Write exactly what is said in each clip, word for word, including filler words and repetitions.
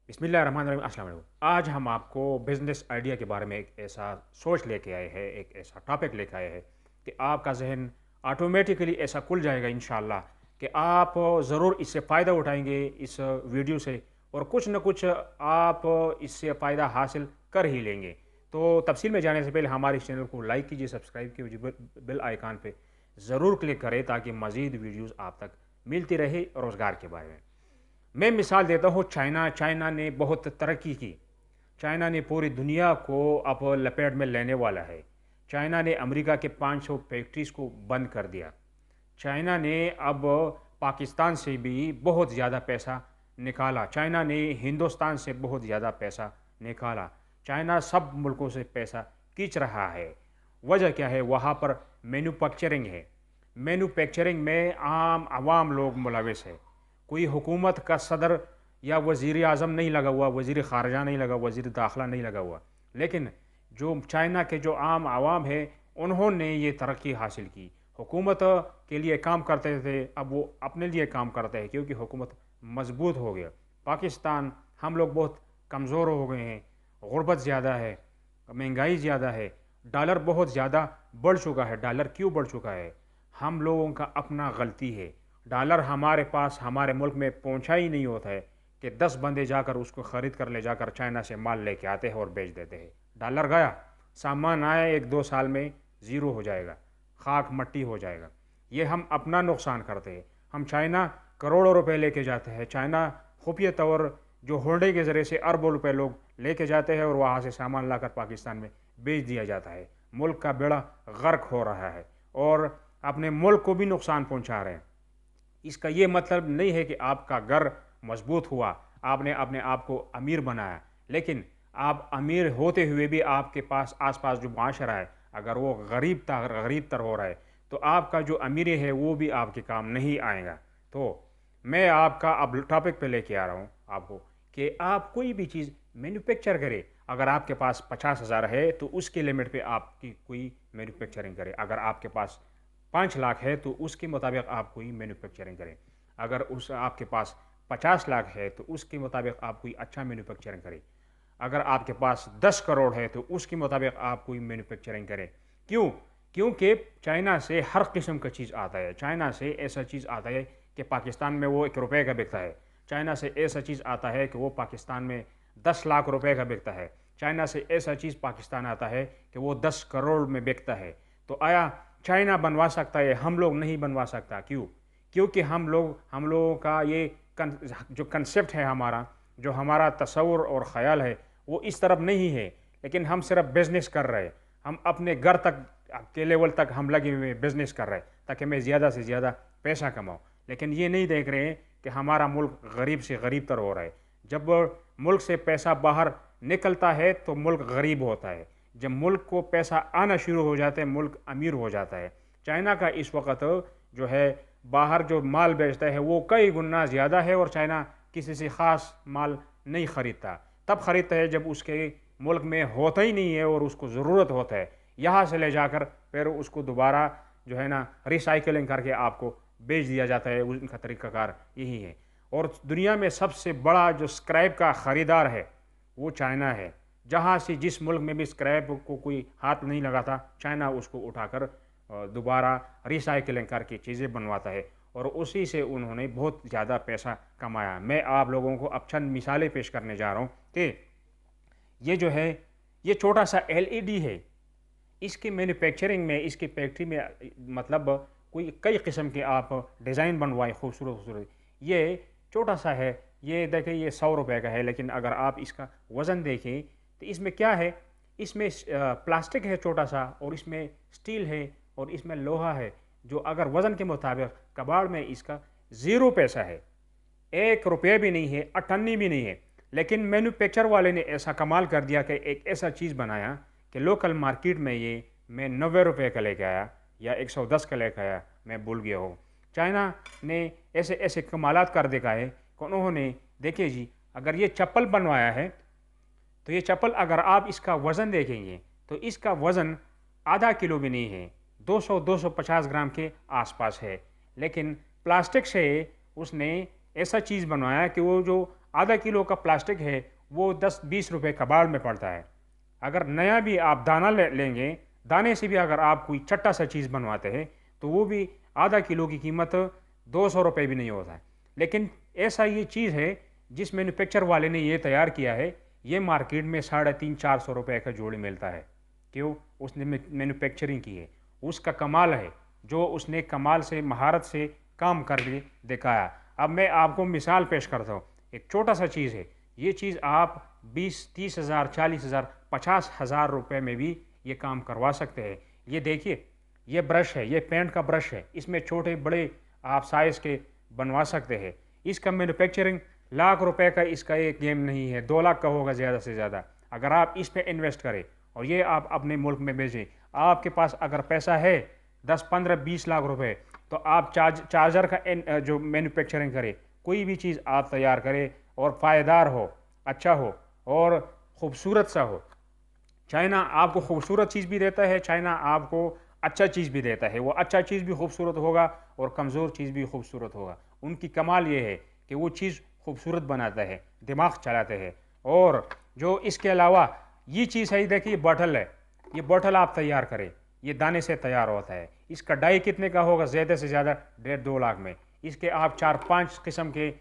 बिस्मिल्लाहिर्रहमानिर्रहीम। अस्सलाम वालेकुम। आज हम आपको बिज़नेस आइडिया के बारे में एक ऐसा सोच लेके आए हैं, एक ऐसा टॉपिक लेके आए हैं कि आपका ज़हन ऑटोमेटिकली ऐसा खुल जाएगा इंशाअल्लाह कि आप ज़रूर इससे फ़ायदा उठाएँगे इस वीडियो से और कुछ न कुछ आप इससे फ़ायदा हासिल कर ही लेंगे। तो तफ़सील में जाने से पहले हमारे इस चैनल को लाइक कीजिए, सब्सक्राइब कीजिए, बेल बेल आइकन पे ज़रूर क्लिक करें ताकि मज़ीद वीडियोज़ आप तक मिलती रहे रोज़गार के बारे में। मैं मिसाल देता हूँ चाइना चाइना ने बहुत तरक्की की। चाइना ने पूरी दुनिया को अब लपेट में लेने वाला है। चाइना ने अमेरिका के पाँच सौ फैक्ट्रीज़ को बंद कर दिया। चाइना ने अब पाकिस्तान से भी बहुत ज़्यादा पैसा निकाला। चाइना ने हिंदुस्तान से बहुत ज़्यादा पैसा निकाला। चाइना सब मुल्कों से पैसा खींच रहा है। वजह क्या है? वहाँ पर मैन्युफैक्चरिंग है। मैन्युफैक्चरिंग में आम आवाम लोग मुलविस है। कोई हुकूमत का सदर या वज़ीर आज़म नहीं लगा हुआ, वज़ीर ख़ारजा नहीं लगा, वज़ीर दाखिला नहीं लगा हुआ। लेकिन जो चाइना के जो आम आवाम है उन्होंने ये तरक्की हासिल की। हुकूमत के लिए काम करते थे, अब वो अपने लिए काम करते हैं क्योंकि हुकूमत मजबूत हो गया। पाकिस्तान हम लोग बहुत कमज़ोर हो गए हैं, गुर्बत ज़्यादा है, महंगाई ज़्यादा है, डॉलर बहुत ज़्यादा बढ़ चुका है। डॉलर क्यों बढ़ चुका है? हम लोगों का अपना गलती है। डॉलर हमारे पास हमारे मुल्क में पहुंचा ही नहीं होता है कि दस बंदे जाकर उसको ख़रीद कर ले जाकर चाइना से माल लेके आते हैं और बेच देते हैं। डॉलर गया, सामान आया, एक दो साल में ज़ीरो हो जाएगा, खाक मट्टी हो जाएगा। ये हम अपना नुकसान करते हैं। हम चाइना करोड़ों रुपए लेके जाते हैं। चाइना खुफिया तौर जो होल्डिंग के ज़रिए से अरबों रुपए लोग लेके जाते हैं और वहाँ से सामान लाकर पाकिस्तान में बेच दिया जाता है। मुल्क का बेड़ा गर्क हो रहा है और अपने मुल्क को भी नुकसान पहुँचा रहे हैं। इसका ये मतलब नहीं है कि आपका घर मजबूत हुआ, आपने अपने आप को अमीर बनाया, लेकिन आप अमीर होते हुए भी आपके पास आसपास जो माशरा है अगर वो गरीब ता गरीब तर हो रहा है तो आपका जो अमीरी है वो भी आपके काम नहीं आएगा। तो मैं आपका अब टॉपिक पे लेके आ रहा हूँ आपको कि आप कोई भी चीज़ मैन्युफैक्चर करें। अगर आपके पास पचास हज़ार है तो उसके लिमिट पे आपकी कोई मैन्युफैक्चरिंग करें। अगर आपके पास पाँच लाख है तो उसके मुताबिक आप कोई मैन्युफैक्चरिंग करें। अगर उस आपके पास पचास लाख है तो उसके मुताबिक आप कोई अच्छा मैन्युफैक्चरिंग करें। अगर आपके पास दस करोड़ है तो उसके मुताबिक आप कोई मैन्युफैक्चरिंग करें। क्यों? क्योंकि चाइना से हर किस्म का चीज़ आता है। चाइना से ऐसा चीज़ आता है कि पाकिस्तान में वो एक रुपये का बिकता है। चाइना से ऐसा चीज़ आता है कि वो पाकिस्तान में दस लाख रुपए का बिकता है। चाइना से ऐसा चीज़ पाकिस्तान आता है कि वो दस करोड़ में बिकता है। तो आया चाइना बनवा सकता है, हम लोग नहीं बनवा सकता? क्यों? क्योंकि हम लोग हम लोगों का ये कन, जो कंसेप्ट है हमारा, जो हमारा तसव्वुर और ख़याल है वो इस तरफ नहीं है। लेकिन हम सिर्फ बिज़नेस कर रहे हैं। हम अपने घर तक के लेवल तक हम लगे हुए बिज़नेस कर रहे हैं ताकि मैं ज़्यादा से ज़्यादा पैसा कमाऊँ। लेकिन ये नहीं देख रहे हैं कि हमारा मुल्क गरीब से गरीब तर हो रहा है। जब मुल्क से पैसा बाहर निकलता है तो मुल्क गरीब होता है। जब मुल्क को पैसा आना शुरू हो जाता है मुल्क अमीर हो जाता है। चाइना का इस वक्त जो है बाहर जो माल बेचता है वो कई गुना ज़्यादा है और चाइना किसी से ख़ास माल नहीं ख़रीदता। तब ख़रीदता है जब उसके मुल्क में होता ही नहीं है और उसको ज़रूरत होता है। यहाँ से ले जाकर फिर उसको दोबारा जो है ना रिसाइकलिंग करके आपको बेच दिया जाता है। उनका तरीक़ाकार यही है। और दुनिया में सबसे बड़ा जो स्क्रैप का ख़रीदार है वो चाइना है। जहाँ से जिस मुल्क में भी स्क्रैप को कोई हाथ नहीं लगाता चाइना उसको उठाकर दोबारा रिसाइकलिंग करके चीज़ें बनवाता है और उसी से उन्होंने बहुत ज़्यादा पैसा कमाया। मैं आप लोगों को अब चंद मिसालें पेश करने जा रहा हूँ कि ये जो है ये छोटा सा एल ई डी है। इसकी मैन्युफैक्चरिंग में, इसकी फैक्ट्री में मतलब कोई कई किस्म के आप डिज़ाइन बनवाए खूबसूरत खूबसूरत। ये छोटा सा है, ये देखें ये सौ रुपये का है, लेकिन अगर आप इसका वज़न देखें तो इसमें क्या है, इसमें प्लास्टिक है छोटा सा और इसमें स्टील है और इसमें लोहा है जो अगर वज़न के मुताबिक कबाड़ में इसका ज़ीरो पैसा है, एक रुपये भी नहीं है, अठन्नी भी नहीं है। लेकिन मैन्युफैक्चर वाले ने ऐसा कमाल कर दिया कि एक ऐसा चीज़ बनाया कि लोकल मार्केट में ये मैं नब्बे रुपये का लेके आया या एक सौ दस का लेके आया, मैं भूल गया हूँ। चाइना ने ऐसे ऐसे कमालात कर दिखाए कि उन्होंने देखिए जी अगर ये चप्पल बनवाया है तो ये चप्पल अगर आप इसका वज़न देखेंगे तो इसका वज़न आधा किलो भी नहीं है, दो सौ दो सौ पचास ग्राम के आसपास है। लेकिन प्लास्टिक से उसने ऐसा चीज़ बनवाया कि वो जो आधा किलो का प्लास्टिक है वो दस बीस रुपए कबाड़ में पड़ता है। अगर नया भी आप दाना ले लेंगे, दाने से भी अगर आप कोई चट्टा सा चीज़ बनवाते हैं तो वो भी आधा किलो की कीमत दो सौ रुपये भी नहीं होता है। लेकिन ऐसा ये चीज़ है जिस मैन्युफैक्चर वाले ने ये तैयार किया है, ये मार्केट में साढ़े तीन चार सौ रुपये का जोड़ी मिलता है। क्यों? उसने मैन्युफैक्चरिंग की है, उसका कमाल है, जो उसने कमाल से महारत से काम करके दिखाया। अब मैं आपको मिसाल पेश करता हूँ। एक छोटा सा चीज़ है, ये चीज़ आप बीस तीस हज़ार चालीस हज़ार पचास हज़ार रुपये में भी ये काम करवा सकते हैं। ये देखिए, ये ब्रश है, ये पेंट का ब्रश है, इसमें छोटे बड़े आप साइज़ के बनवा सकते हैं। इसका मैन्युफैक्चरिंग लाख रुपए का इसका एक गेम नहीं है, दो लाख का होगा ज़्यादा से ज़्यादा। अगर आप इस पे इन्वेस्ट करें और ये आप अपने मुल्क में बेचें, आपके पास अगर पैसा है दस पंद्रह बीस लाख रुपए, तो आप चार्ज चार्जर का जो मैन्युफैक्चरिंग करें, कोई भी चीज़ आप तैयार करें और फ़ायदार हो, अच्छा हो और ख़ूबसूरत सा हो। चाइना आपको खूबसूरत चीज़ भी देता है, चाइना आपको अच्छा चीज़ भी देता है। वो अच्छा चीज़ भी खूबसूरत होगा और कमज़ोर चीज़ भी खूबसूरत होगा। उनकी कमाल ये है कि वो चीज़ खूबसूरत बनाता है, दिमाग चलाते हैं। और जो इसके अलावा ये चीज़ है, देखिए बॉटल है, ये बॉटल आप तैयार करें, ये दाने से तैयार होता है। इसका डाई कितने का होगा? ज़्यादा से ज़्यादा डेढ़ दो लाख में। इसके आप चार पाँच किस्म के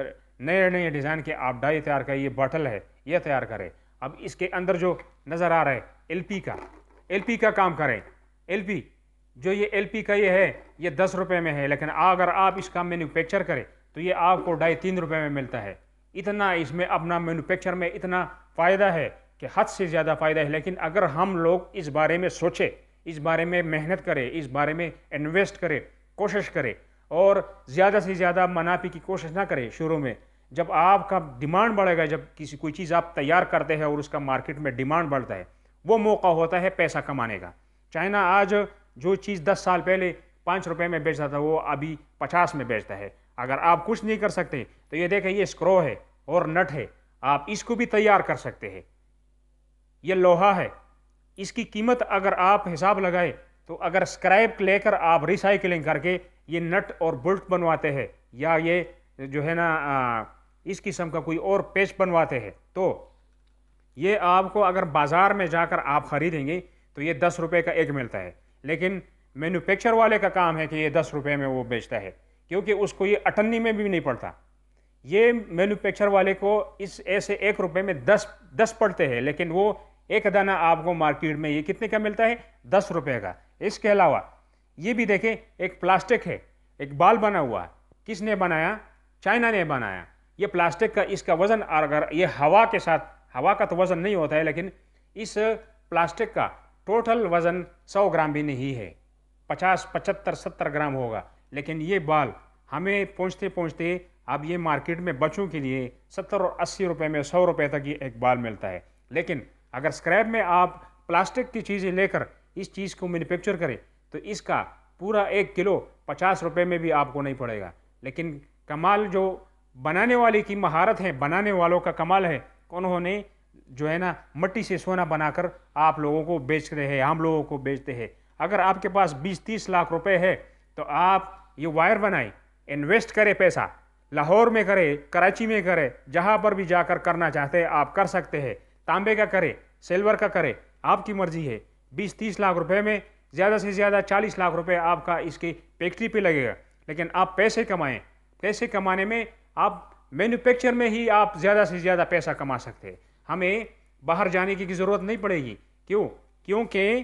नए नए डिज़ाइन के आप डाई तैयार करें। ये बॉटल है, ये तैयार करें। अब इसके अंदर जो नज़र आ रहा है एलपी का, एलपी का काम करें। एलपी जो ये एलपी का ये है, ये दस रुपए में है, लेकिन अगर आप इसका मैन्युफैक्चर करें तो ये आपको ढाई तीन रुपए में मिलता है। इतना इसमें अपना मैन्युफैक्चर में इतना फ़ायदा है कि हद से ज़्यादा फ़ायदा है। लेकिन अगर हम लोग इस बारे में सोचें, इस बारे में मेहनत करें, इस बारे में इन्वेस्ट करें, कोशिश करें और ज़्यादा से ज़्यादा मुनाफे की कोशिश ना करें शुरू में। जब आपका डिमांड बढ़ेगा, जब किसी कोई चीज़ आप तैयार करते हैं और उसका मार्केट में डिमांड बढ़ता है, वो मौका होता है पैसा कमाने का। चाइना आज जो चीज़ दस साल पहले पाँच रुपए में बेचता था, वो अभी पचास में बेचता है। अगर आप कुछ नहीं कर सकते तो ये देखें, ये स्क्रो है और नट है, आप इसको भी तैयार कर सकते हैं। ये लोहा है, इसकी कीमत अगर आप हिसाब लगाए तो अगर स्क्रैप लेकर आप रिसाइकलिंग करके ये नट और बोल्ट बनवाते हैं, या ये जो है ना आ, इस किस्म का कोई और पेच बनवाते हैं, तो ये आपको अगर बाज़ार में जाकर आप ख़रीदेंगे तो ये दस रुपये का एक मिलता है। लेकिन मैन्युफैक्चर वाले का काम है कि ये दस रुपये में वो बेचता है, क्योंकि उसको ये अटन्नी में भी नहीं पड़ता। ये मैन्युफैक्चर वाले को इस ऐसे एक रुपये में दस दस पड़ते हैं, लेकिन वो एक दाना आपको मार्केट में ये कितने का मिलता है? दस रुपये का। इसके अलावा ये भी देखें, एक प्लास्टिक है, एक बाल बना हुआ है, किसने बनाया? चाइना ने बनाया। ये प्लास्टिक का इसका वज़न, अगर ये हवा के साथ, हवा का तो वज़न नहीं होता है, लेकिन इस प्लास्टिक का टोटल वज़न सौ ग्राम भी नहीं है, पचास पचहत्तर सत्तर ग्राम होगा। लेकिन ये बाल हमें पहुँचते पहुँचते अब ये मार्केट में बच्चों के लिए सत्तर और अस्सी रुपये में सौ रुपये तक ये एक बाल मिलता है। लेकिन अगर स्क्रैप में आप प्लास्टिक की चीज़ें लेकर इस चीज़ को मैन्युफैक्चर करें तो इसका पूरा एक किलो पचास रुपये में भी आपको नहीं पड़ेगा। लेकिन कमाल जो बनाने वाले की महारत है, बनाने वालों का कमाल है, उन्होंने जो है ना मिट्टी से सोना बनाकर आप लोगों को बेच रहे हैं, हम लोगों को बेचते हैं। अगर आपके पास बीस तीस लाख रुपए है तो आप ये वायर बनाएं, इन्वेस्ट करें, पैसा लाहौर में करें, कराची में करें, जहाँ पर भी जाकर करना चाहते हैं आप कर सकते हैं। तांबे का करें, सिल्वर का करें, आपकी मर्जी है। बीस तीस लाख रुपए में ज़्यादा से ज़्यादा चालीस लाख रुपए आपका इसकी फैक्ट्री पे लगेगा। लेकिन आप पैसे कमाएं, पैसे कमाने में आप मैन्युफैक्चर में ही आप ज़्यादा से ज़्यादा पैसा कमा सकते हैं। हमें बाहर जाने की ज़रूरत नहीं पड़ेगी। क्यों? क्योंकि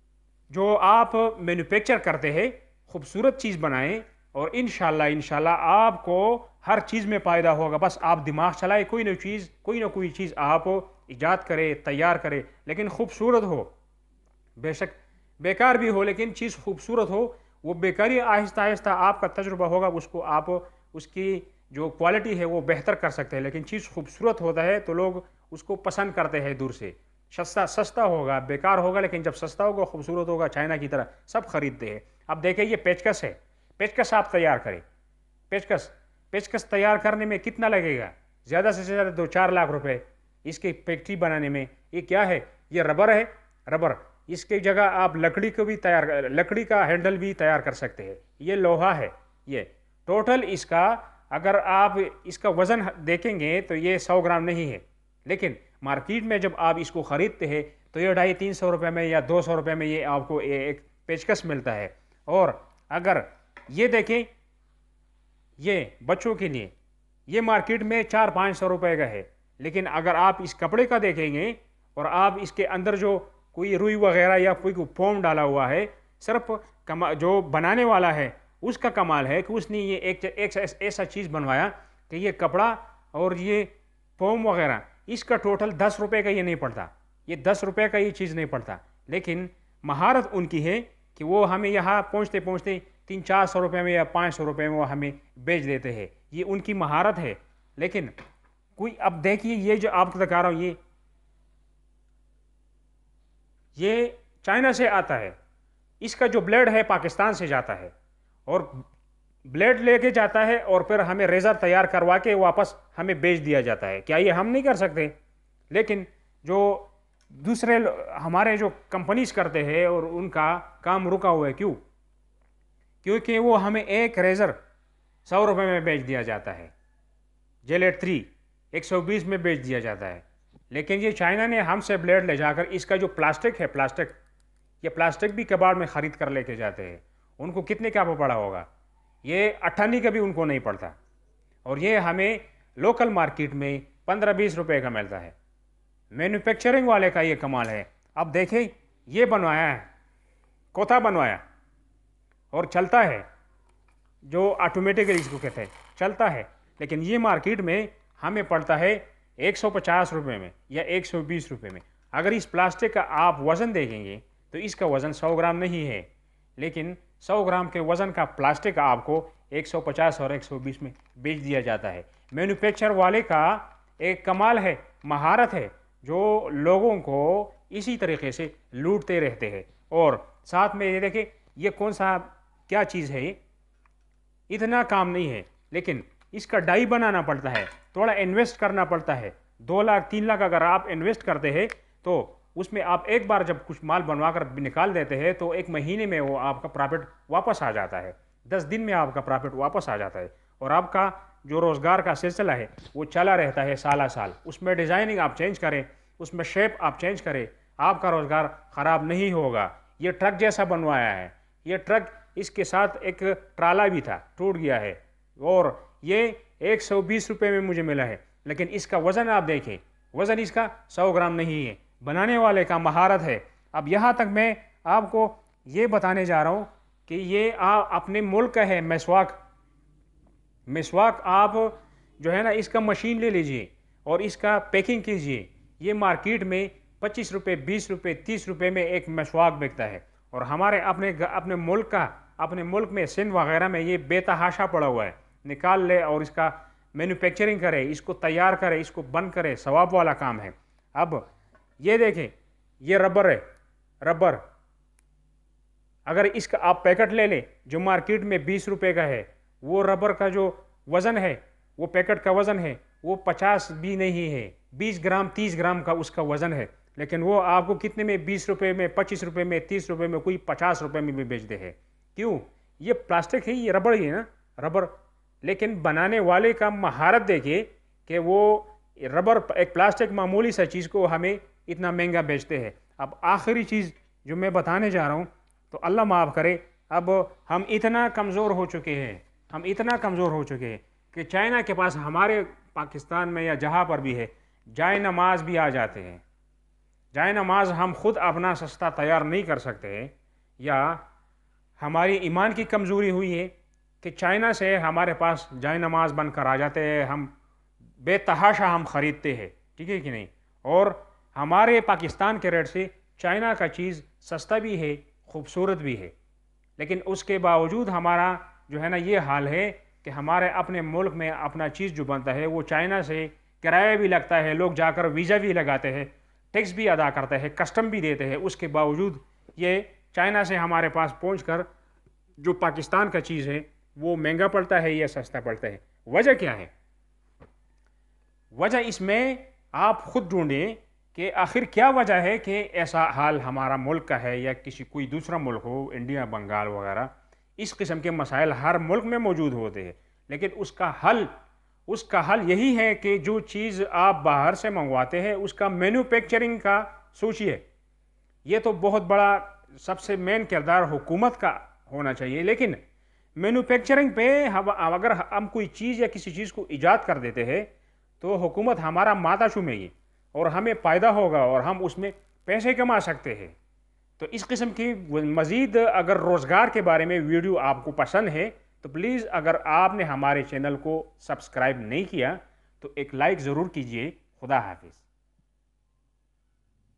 जो आप मैन्युफैक्चर करते हैं, खूबसूरत चीज़ बनाएं और इंशाल्लाह इंशाल्लाह आपको हर चीज़ में फ़ायदा होगा। बस आप दिमाग चलाएं, कोई ना चीज़ कोई ना कोई चीज़ आप ईजाद करें, तैयार करें, लेकिन खूबसूरत हो। बेशक बेकार भी हो, लेकिन चीज़ खूबसूरत हो। वो बेकारी आहिस्ता आहिस्ता आपका तजुर्बा होगा, उसको आप उसकी जो क्वालिटी है वो बेहतर कर सकते हैं। लेकिन चीज़ खूबसूरत होता है तो लोग उसको पसंद करते हैं दूर से। सस्ता सस्ता होगा, बेकार होगा, लेकिन जब सस्ता होगा, खूबसूरत होगा, चाइना की तरह सब खरीदते हैं। अब देखिए, ये पेचकस है, पेचकस आप तैयार करें। पेचकस पेचकस तैयार करने में कितना लगेगा? ज़्यादा से ज़्यादा दो चार लाख रुपए इसकी फैक्ट्री बनाने में। ये क्या है? ये रबर है, रबर। इसकी जगह आप लकड़ी को भी तैयार, लकड़ी का हैंडल भी तैयार कर सकते हैं। ये लोहा है। ये टोटल इसका अगर आप इसका वज़न देखेंगे तो ये सौ ग्राम नहीं है, लेकिन मार्केट में जब आप इसको ख़रीदते हैं तो ये ढाई तीन सौ रुपये में या दो सौ रुपये में ये आपको एक पेचकस मिलता है। और अगर ये देखें, ये बच्चों के लिए ये मार्केट में चार पाँच सौ रुपये का है, लेकिन अगर आप इस कपड़े का देखेंगे और आप इसके अंदर जो कोई रुई वगैरह या कोई फोम डाला हुआ है, सिर्फ कमा जो बनाने वाला है उसका कमाल है कि उसने ये एक एक ऐसा चीज़ बनवाया कि ये कपड़ा और ये फोम वगैरह इसका टोटल दस रुपये का ये नहीं पड़ता, ये दस रुपये का ये चीज़ नहीं पड़ता, लेकिन महारत उनकी है कि वो हमें यहाँ पहुँचते पहुँचते तीन चार सौ रुपये में या पाँच सौ रुपये में वो हमें बेच देते हैं। ये उनकी महारत है। लेकिन कोई अब देखिए, ये जो आपको दिखा रहा हूँ ये ये चाइना से आता है, इसका जो ब्लेड है पाकिस्तान से जाता है और ब्लेड लेके जाता है और फिर हमें रेज़र तैयार करवा के वापस हमें बेच दिया जाता है। क्या ये हम नहीं कर सकते? लेकिन जो दूसरे हमारे जो कंपनीज करते हैं और उनका काम रुका हुआ है, क्यों? क्योंकि वो हमें एक रेज़र सौ रुपये में बेच दिया जाता है, जेलेट थ्री एक सौ बीस में बेच दिया जाता है। लेकिन ये चाइना ने हमसे ब्लेड ले जाकर इसका जो प्लास्टिक है, प्लास्टिक ये प्लास्टिक भी कबाड़ में ख़रीद कर लेके जाते हैं। उनको कितने का पड़ा होगा? ये अट्ठानी का भी उनको नहीं पड़ता, और ये हमें लोकल मार्केट में पंद्रह बीस रुपए का मिलता है। मैन्युफैक्चरिंग वाले का ये कमाल है। अब देखें, ये बनवाया है, कोथा बनवाया और चलता है, जो ऑटोमेटिकली इसको कहते हैं, चलता है, लेकिन ये मार्केट में हमें पड़ता है एक सौ पचास रुपये में या एक सौ बीस रुपये में। अगर इस प्लास्टिक का आप वज़न देखेंगे तो इसका वज़न सौ ग्राम नहीं है, लेकिन सौ ग्राम के वज़न का प्लास्टिक आपको एक सौ पचास और एक सौ बीस में बेच दिया जाता है। मैन्युफैक्चर वाले का एक कमाल है, महारत है, जो लोगों को इसी तरीके से लूटते रहते हैं। और साथ में ये देखें, ये कौन सा क्या चीज़ है, इतना काम नहीं है, लेकिन इसका डाई बनाना पड़ता है, थोड़ा इन्वेस्ट करना पड़ता है। दो लाख तीन लाख अगर आप इन्वेस्ट करते हैं तो उसमें आप एक बार जब कुछ माल बनवा कर निकाल देते हैं तो एक महीने में वो आपका प्रॉफिट वापस आ जाता है, दस दिन में आपका प्रॉफिट वापस आ जाता है, और आपका जो रोज़गार का सिलसिला है वो चला रहता है साला साल। उसमें डिज़ाइनिंग आप चेंज करें, उसमें शेप आप चेंज करें, आपका रोज़गार ख़राब नहीं होगा। ये ट्रक जैसा बनवाया है, ये ट्रक इसके साथ एक ट्राला भी था, टूट गया है, और ये एक सौ बीस रुपये में मुझे मिला है। लेकिन इसका वज़न आप देखें, वज़न इसका सौ ग्राम नहीं है, बनाने वाले का महारत है। अब यहाँ तक मैं आपको ये बताने जा रहा हूँ कि ये आप अपने मुल्क का है मिसवाक। मिसवाक आप जो है ना, इसका मशीन ले लीजिए और इसका पैकिंग कीजिए। ये मार्केट में पच्चीस रुपये बीस रुपये तीस रुपये में एक मिसवाक बिकता है, और हमारे अपने अपने मुल्क का अपने मुल्क में सिंध वगैरह में ये बेतहाशा पड़ा हुआ है। निकाल ले और इसका मैन्युफैक्चरिंग करे, इसको तैयार करे, इसको बंद करे, सवाब वाला काम है। अब ये देखें, ये रबर है, रबर अगर इसका आप पैकेट ले लें जो मार्केट में बीस रुपए का है, वो रबर का जो वज़न है, वो पैकेट का वज़न है वो पचास भी नहीं है, बीस ग्राम तीस ग्राम का उसका वज़न है, लेकिन वो आपको कितने में, बीस रुपए में, पच्चीस रुपए में, तीस रुपए में, कोई पचास रुपए में भी बेचते हैं। क्यों? ये प्लास्टिक है, ये रबर ही है ना, रबर। लेकिन बनाने वाले का महारत देखिए कि वो रबर, एक प्लास्टिक मामूली सा चीज़ को हमें इतना महंगा बेचते हैं। अब आखिरी चीज़ जो मैं बताने जा रहा हूँ, तो अल्लाह माफ़ करे, अब हम इतना कमज़ोर हो चुके हैं, हम इतना कमज़ोर हो चुके हैं कि चाइना के पास हमारे पाकिस्तान में या जहाँ पर भी है जाए नमाज भी आ जाते हैं। जाए नमाज हम खुद अपना सस्ता तैयार नहीं कर सकते हैं, या हमारी ईमान की कमज़ोरी हुई है कि चाइना से हमारे पास जाए नमाज बन कर आ जाते हैं, हम बेतहाशा हम ख़रीदते हैं, ठीक है कि नहीं। और हमारे पाकिस्तान के रेट से चाइना का चीज़ सस्ता भी है, खूबसूरत भी है, लेकिन उसके बावजूद हमारा जो है ना ये हाल है कि हमारे अपने मुल्क में अपना चीज़ जो बनता है वो चाइना से किराया भी लगता है, लोग जाकर वीज़ा भी लगाते हैं, टैक्स भी अदा करते हैं, कस्टम भी देते हैं, उसके बावजूद ये चाइना से हमारे पास पहुंचकर जो पाकिस्तान का चीज़ है वो महंगा पड़ता है या सस्ता पड़ता है। वजह क्या है? वजह इसमें आप खुद ढूंढें कि आखिर क्या वजह है कि ऐसा हाल हमारा मुल्क का है, या किसी कोई दूसरा मुल्क हो, इंडिया, बंगाल वगैरह, इस किस्म के मसाइल हर मुल्क में मौजूद होते हैं, लेकिन उसका हल उसका हल यही है कि जो चीज़ आप बाहर से मंगवाते हैं उसका मैन्युफैक्चरिंग का सोचिए। ये तो बहुत बड़ा सबसे मेन किरदार हुकूमत का होना चाहिए, लेकिन मैन्युफैक्चरिंग पे हम अगर हम कोई चीज़ या किसी चीज़ को ईजाद कर देते हैं तो हुकूमत हमारा माथा चूमेगी और हमें फ़ायदा होगा और हम उसमें पैसे कमा सकते हैं। तो इस किस्म की मज़ीद अगर रोज़गार के बारे में वीडियो आपको पसंद है तो प्लीज़, अगर आपने हमारे चैनल को सब्सक्राइब नहीं किया तो एक लाइक ज़रूर कीजिए। खुदा हाफिज़।